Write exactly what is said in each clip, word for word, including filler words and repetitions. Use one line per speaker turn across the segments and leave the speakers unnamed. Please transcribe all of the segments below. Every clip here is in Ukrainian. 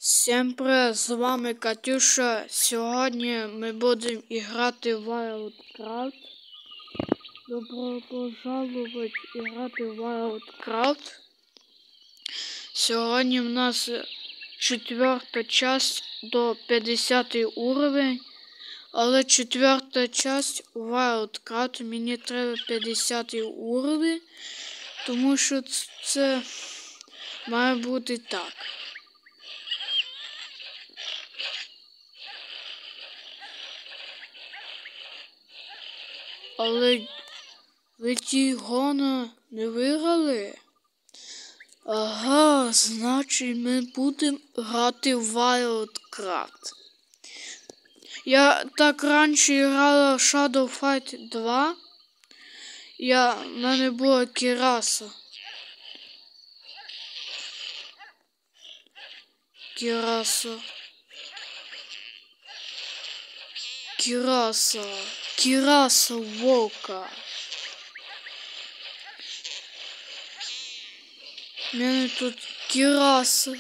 Всім привіт, з вами Катюша. Сьогодні ми будемо грати в Wildcraft. Добро пожаловать грати в Wildcraft. Сьогодні в нас четверта часть до п'ятдесятого уровень. Але четверта часть у Wildcraft мені треба п'ятдесятий уровень. Тому що це має бути так. Але ви ті гона не виграли? Ага, значить ми будемо грати в Wildcraft. Я так раніше грала в Shadow Fight два. Я, в мене була Кіраса. Кіраса. Кіраса. Кіраса вовка. У мене тут Кіраса.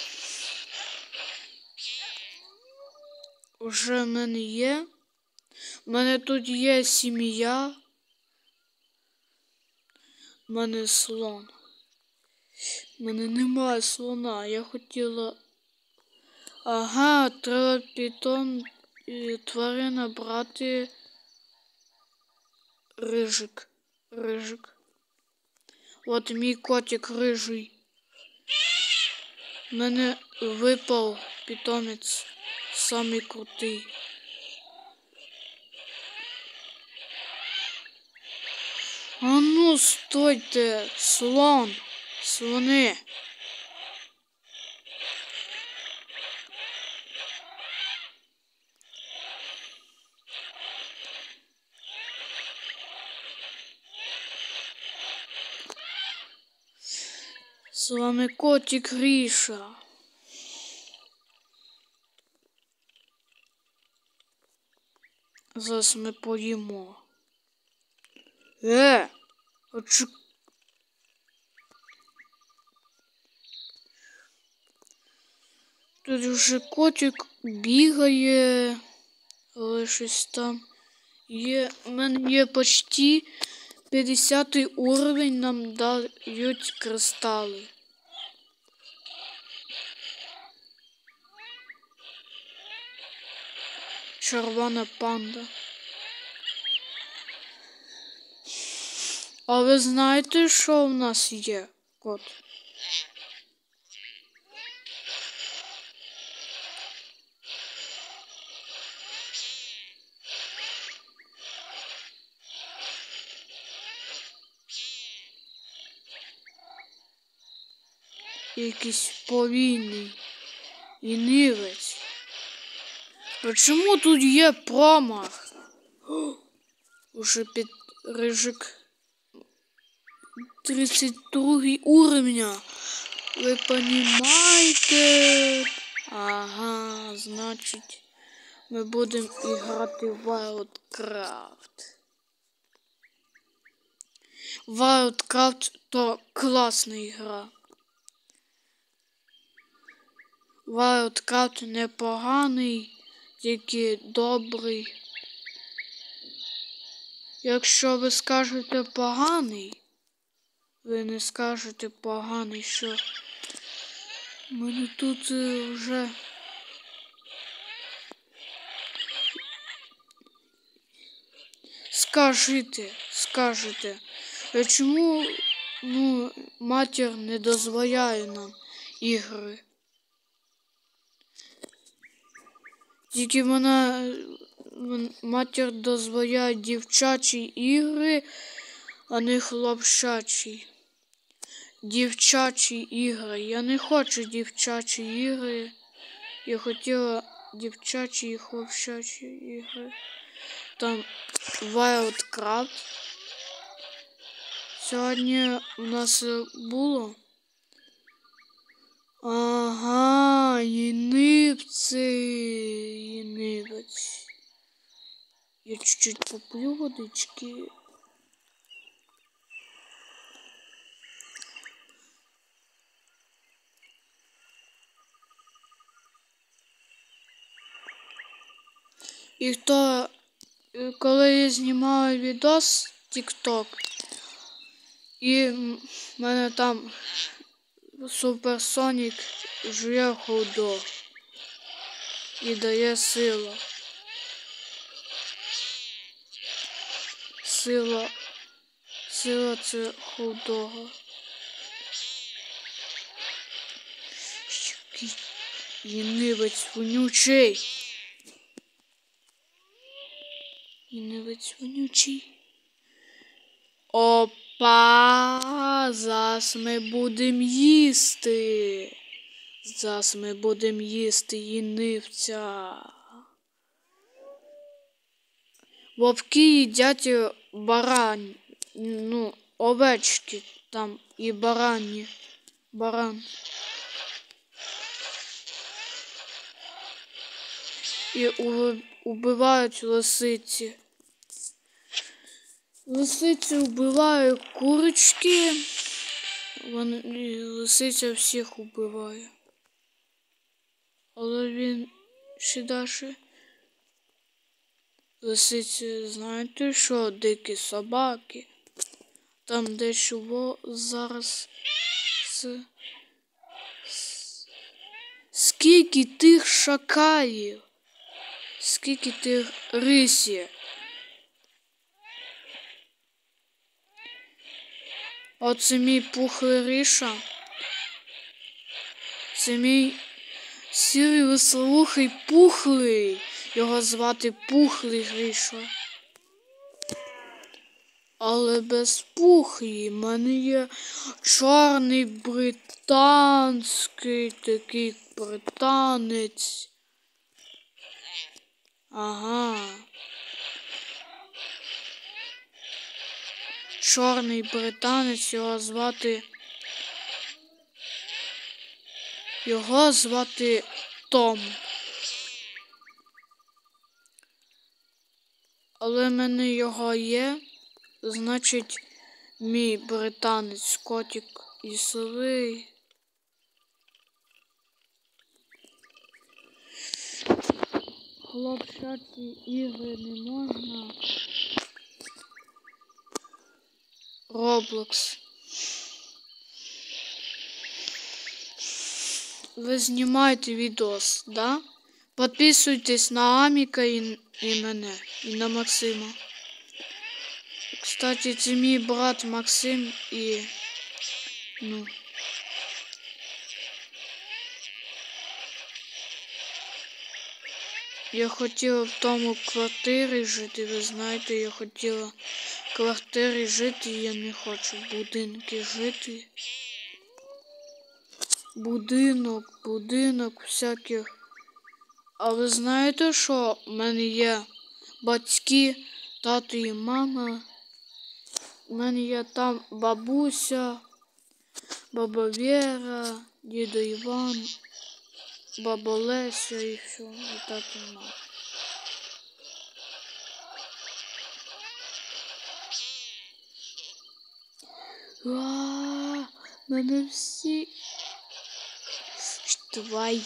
Уже в мене є. У мене тут є сім'я. У мене слон. У мене немає слона. Я хотіла... Ага, треба питом тварина брати. Рижик. Рижик. От мій котик рижий. У мене випав питомець. Самий крутий. А ну, стойте, слон, слони. З вами котик Ріша. Зараз ми поїмо. Е, а чи... Тут вже котик бігає, але щось там є. У мене є почти п'ятдесятий уровень, нам дають кристали. Червона панда. А ви знаєте, що в нас є, кот? Якийсь повільний лінивець. А чому тут є промах? О, уже під рижик тридцять другий уровня. Ви понімаєте? Ага, значить, ми будемо грати в Wildcraft. Wildcraft то класна гра. Wildcraft непоганий, тільки добрий. Якщо ви скажете поганий, ви не скажете поганий, що в мене тут вже скажите, скажете, а чому ну, матір не дозволяє нам ігри? Тільки вона, матір дозволяє дівчачі ігри, а не хлопчачі. Дівчачі ігри. Я не хочу дівчачі ігри. Я хотіла дівчачі і хлопчачі ігри. Там Wildcraft. Сьогодні у нас було. Ага, єнивці, єнивець. Я чуть-чуть поплю водички. І хто, коли я знімала відос TikTok, і в мене там Суперсонік жує хот-дог і дає силу. Сила, сила це хот-дога. Який лінивець вонючий. Лінивець вонючий. Опа! Зараз ми будемо їсти. Зараз ми будемо їсти лінивця. Вовки їдять барань, ну, овечки там і барані. Баран. І убивають лисиці. Лисиці вбивають курочки. Вони, лисиця всіх вбиває. Але він ще далі. Лисиці, знаєте що, дикі собаки. Там дещо зараз. Це... Скільки тих шакалів? Скільки тих рисів? Оце мій пухлий риша. Це мій сірий веселухий пухлий. Його звати Пухлий Гриша. Але без пухлі в мене є чорний британський такий британець. Ага. Чорний британець, його звати... Його звати Том. Але в мене його є, значить, мій британець котик і совий. Хлопчаті ігри не можна. Роблокс. Ви знімаєте відос, да? Підписуйтесь на Аміка і, і мене, і на Максима. Кстати, це мій брат Максим і... Ну... Я хотіла в тому квартирі жити, ви знаєте, я хотіла в квартирі жити, я не хочу в будинки жити. Будинок, будинок всяких. А ви знаєте, що в мене є батьки, тато і мама? У мене є там бабуся, баба Вера, дідо Іван, баба Леся і все, і тато і мама. Ааа, мене всі... Давай.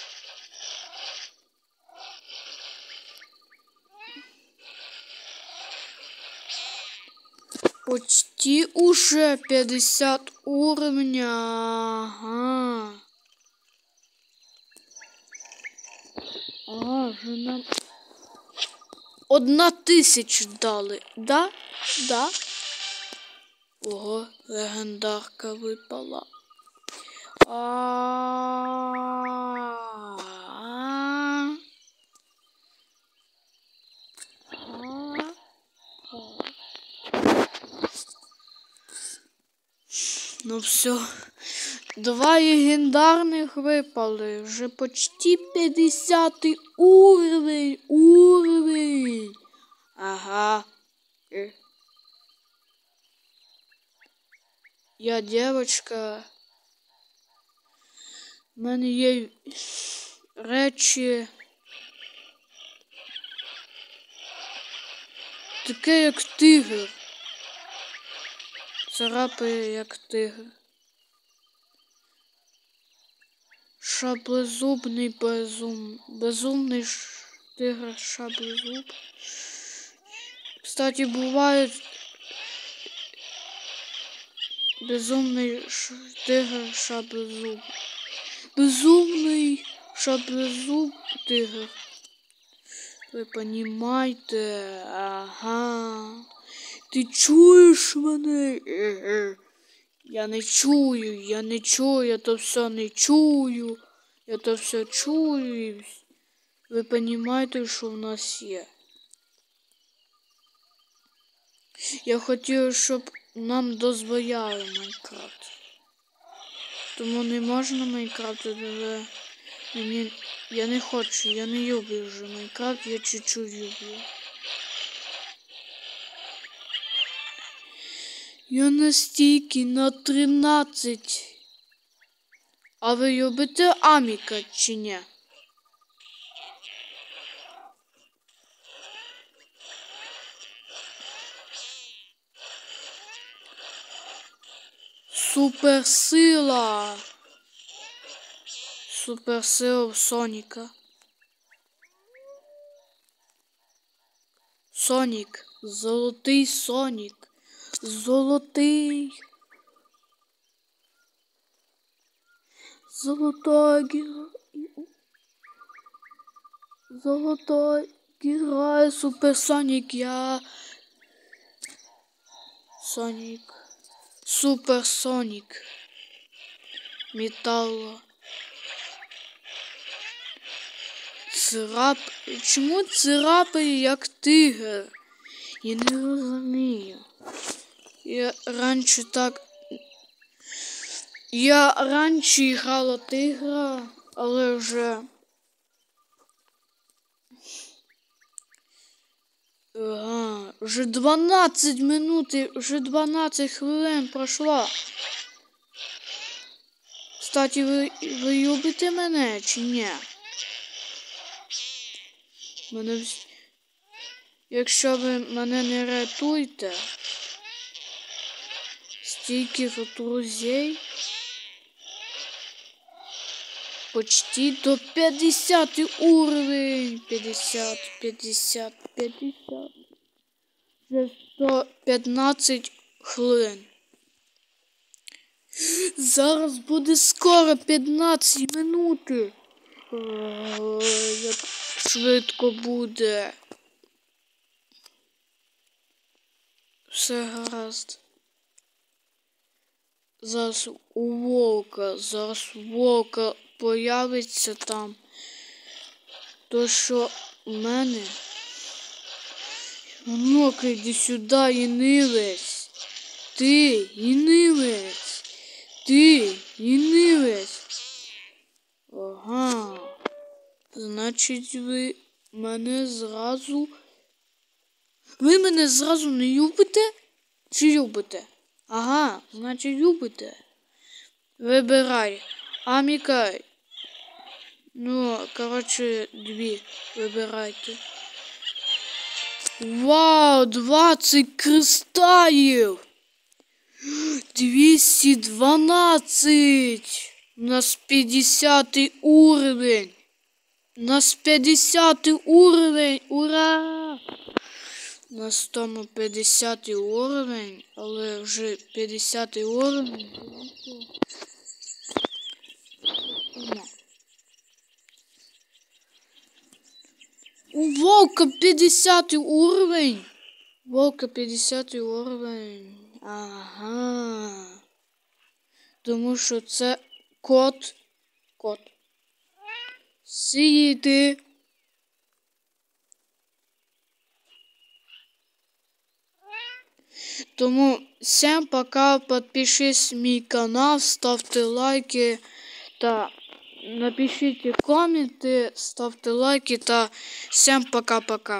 Почти уже пятьдесят уровня. Ага. Ага, вже нам одна тисяча дали. Да? Да? Ого, легендарка випала. А-а-а. Ну все, два легендарных выпали, уже почти пятьдесят уровень, уровень. Ага. Я девочка. У мене є речі. Таке як тигр. Царапає як тигр. Шаблезубний безум... Безумний ш... тигр шаблезуб. Кстати, бывает безумный ш... тигр шаблезуб. Безумный шаблезуб тигр. Ви понимаєте? Ага. Ти чуєш мене? Я не чую, я не чую, я то все не чую. Я то все чую. Ви розумієте, що в нас є? Я хотів, щоб нам дозволяли Майнкрафт. Тому не можна Майнкрафт, але мені... я не хочу, я не люблю вже Майнкрафт, я чуть-чуть люблю. Я настільки на тринадцять. А ви любите Аміка чи ні? Суперсила. Суперсила Соніка. Сонік. Золотий Сонік. Золотий. Золота гіра. Золота гіра. Супер Сонік. Я... Сонік. Супер Сонік. Металла. Цирап... Чому цирапає як тигр? Я не розумію. Я раніше так... Я раніше грала тигра, але вже... Ага, вже дванадцять минут, вже дванадцять хвилин пройшло. Кстати, ви, ви любите мене чи ні? Мене... Якщо ви мене не рятуєте, стільки друзей, почти до п'ятдесят уровень, п'ятдесят, п'ятдесят, п'ятдесят, вже сто п'ятнадцять хвилин. Зараз буде скоро п'ятнадцять минути. Як швидко буде. Все гаразд. Зараз у вовка, зараз вовка появиться там. То що в мене... Ну-ка, йди сюди, єнилець. Ти, єнилець. Ти, єнилець. Ага. Значить, ви мене зразу... Ви мене зразу не любите? Чи любите? Ага, значить любите. Вибирай. Аміка. Ну, коротше, дві. Вибирайте. Вау, двадцять кристалів. двісті дванадцять. У нас п'ятдесятий уровень. У нас п'ятдесятий уровень. Ура! У нас тому п'ятдесятий уровень, але вже п'ятдесятий уровень. У Волка п'ятдесятий уровень. Волка п'ятдесятий уровень. Ага. Тому що це кот. Кот. Сидіти. Тому всем пока, подпишись на мой канал, ставьте лайки та напишите комменты, ставьте лайки та всем пока-пока.